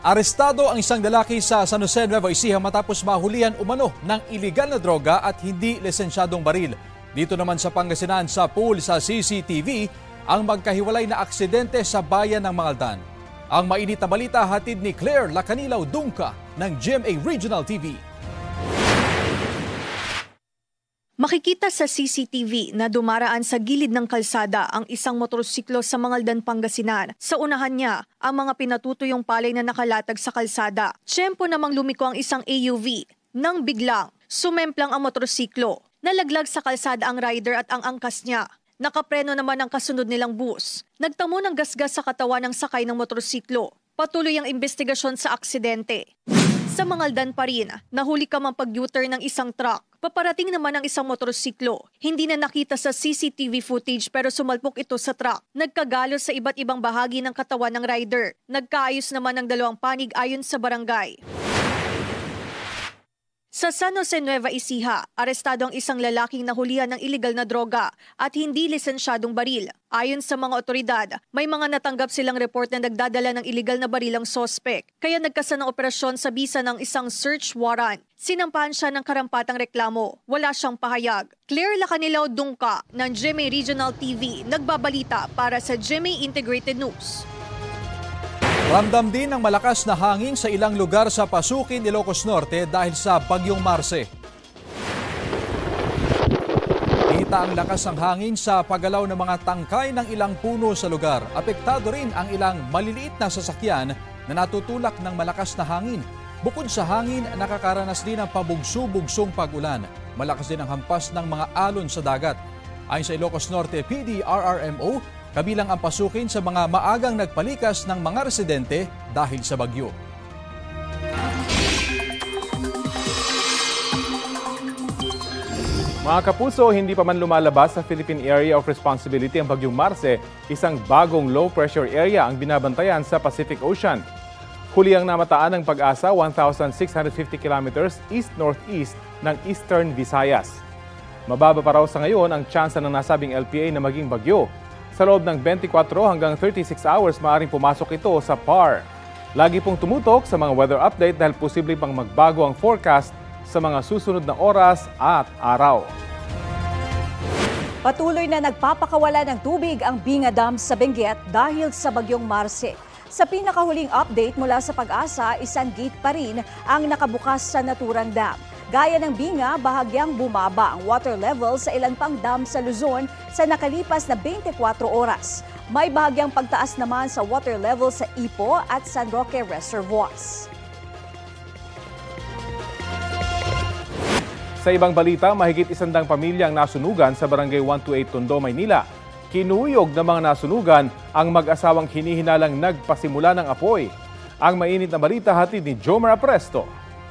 Arestado ang isang lalaki sa San Jose, Nueva Ecija matapos mahulihan umano ng iligal na droga at hindi lisensyadong baril. Dito naman sa Pangasinan sa pool sa CCTV ang magkahiwalay na aksidente sa bayan ng Mangaldan. Ang mainit na balita hatid ni Claire Lacanilaw Dungca ng GMA Regional TV. Makikita sa CCTV na dumaraan sa gilid ng kalsada ang isang motorsiklo sa Mangaldan, Pangasinan. Sa unahan niya, ang mga pinatutuyong palay na nakalatag sa kalsada. Tiyempo namang lumiko ang isang AUV. Nang biglang, sumemplang ang motorsiklo. Nalaglag sa kalsada ang rider at ang angkas niya. Nakapreno naman ang kasunod nilang bus. Nagtamo ng gasgas sa katawan ng sakay ng motorsiklo. Patuloy ang investigasyon sa aksidente. Sa Mangaldan pa rin, nahuli ka mang pag-U-turn ng isang truck. Paparating naman ang isang motorsiklo. Hindi na nakita sa CCTV footage pero sumalpok ito sa truck. Nagkagalos sa iba't ibang bahagi ng katawan ng rider. Nagkaayos naman ang dalawang panig ayon sa barangay. Sa San Jose, Nueva Ecija, arestado ang isang lalaking nahulihan ng iligal na droga at hindi lisensyadong baril. Ayon sa mga otoridad, may mga natanggap silang report na nagdadala ng iligal na baril ang sospek. Kaya nagkasa ng operasyon sa bisa ng isang search warrant. Sinampahan siya ng karampatang reklamo. Wala siyang pahayag. Claire Lacanilaw Dungca ng GMA Regional TV nagbabalita para sa GMA Integrated News. Ramdam din ng malakas na hangin sa ilang lugar sa Pasukin, Ilocos Norte dahil sa Bagyong Marce. Kita ang lakas ng hangin sa paggalaw ng mga tangkay ng ilang puno sa lugar. Apektado rin ang ilang maliliit na sasakyan na natutulak ng malakas na hangin. Bukod sa hangin, nakakaranas din ng pabugso-bugsong pag-ulan. Malakas din ang hampas ng mga alon sa dagat. Ayon sa Ilocos Norte PDRRMO, kabilang ang Pasukin sa mga maagang nagpalikas ng mga residente dahil sa bagyo. Mga kapuso, hindi pa man lumalabas sa Philippine Area of Responsibility ang Bagyong Marce, isang bagong low-pressure area ang binabantayan sa Pacific Ocean. Huli ang namataan ng Pag-asa 1,650 kilometers east-northeast ng Eastern Visayas. Mababa pa raw sa ngayon ang tsansa ng nasabing LPA na maging bagyo. Sa loob ng 24 hanggang 36 hours, maaaring pumasok ito sa PAR. Lagi pong tumutok sa mga weather update dahil posible pang magbago ang forecast sa mga susunod na oras at araw. Patuloy na nagpapakawala ng tubig ang Binga Dam sa Benguet dahil sa Bagyong Marce. Sa pinakahuling update mula sa Pag-asa, isang gate pa rin ang nakabukas sa naturang dam. Gaya ng Binga, bahagyang bumaba ang water level sa ilan pang dam sa Luzon sa nakalipas na 24 oras. May bahagyang pagtaas naman sa water level sa Ipo at San Roque reservoirs. Sa ibang balita, mahigit 100 pamilyang nasunugan sa Barangay 128 Tondo, Maynila. Kinuyog ng mga nasunugan ang mag-asawang hinihinalang nagpasimula ng apoy. Ang mainit na balita hatid ni Jomar Apresto.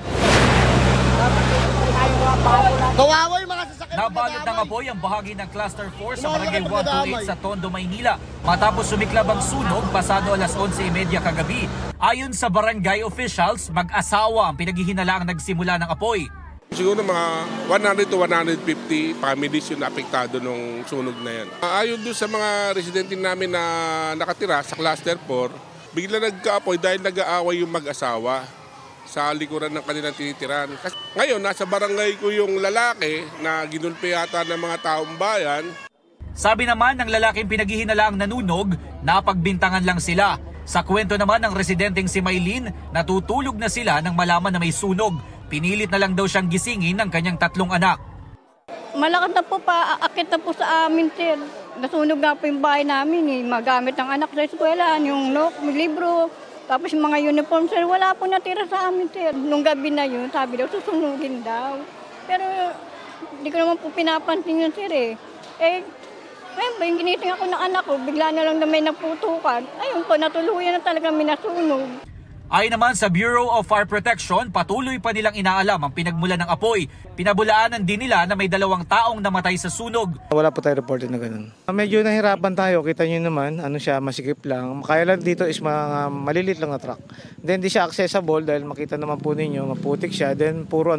Nabalot ng apoy ang bahagi ng Cluster 4 sa Barangay 128 sa Tondo, Maynila matapos sumiklab ang sunog pasado alas 11:30 kagabi. Ayon sa barangay officials, mag-asawa ang pinaghihinalaang nagsimula ng apoy. Siguro mga 100 to 150 families yung apektado nung sunog na yan. Ayon doon sa mga residente namin na nakatira sa Cluster 4, bigla nagka-apoy dahil nag-aaway yung mag-asawa sa likuran ng kanilang tinitiran. Ngayon, nasa barangay ko yung lalaki na ginulpi yata ng mga taong bayan. Sabi naman ng lalaking pinaghihinalaang nanunog, napagbintangan lang sila. Sa kwento naman ng residenteng si Maylin, natutulog na sila nang malaman na may sunog. Pinilit na lang daw siyang gisingin ng kanyang 3 anak. Malakas na po pa, aakit na po sa amin, sir. Nasunog na po yung bahay namin, magamit ng anak sa eskwela, yung libro. Tapos yung mga uniform, sir, wala po natira sa amin, sir. Nung gabi na yun, sabi daw, susunugin daw. Pero hindi ko naman po pinapansin yun, sir, eh. Ngayon ba, yung ginising ako ng anak ko, bigla na lang na may naputukan. Ayun po, natuluyan na talaga minasunog. Ayon naman sa Bureau of Fire Protection, patuloy pa nilang inaalam ang pinagmulan ng apoy. Pinabulaanan din nila na may 2 taong namatay sa sunog. Wala po tayo reported na ganun. Medyo nahirapan tayo, kita nyo naman, masikip lang. Kaya lang dito is mga malilit lang na truck. Then di siya accessible dahil makita naman po ninyo, maputik siya. Then puro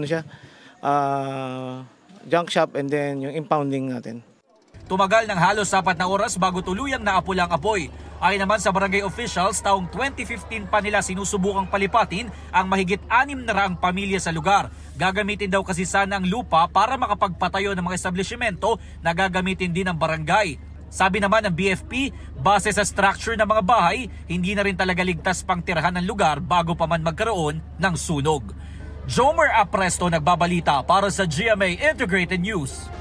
junk shop and then yung impounding natin. Tumagal ng halos 4 na oras bago tuluyang naapula ang apoy. Ayon naman sa barangay officials, taong 2015 pa nila sinusubukang palipatin ang mahigit 600 pamilya sa lugar. Gagamitin daw kasi sana ang lupa para makapagpatayo ng mga establishmento na gagamitin din ng barangay. Sabi naman ng BFP, base sa structure ng mga bahay, hindi na rin talaga ligtas pang tirahan ng lugar bago pa man magkaroon ng sunog. Jomer Apresto nagbabalita para sa GMA Integrated News.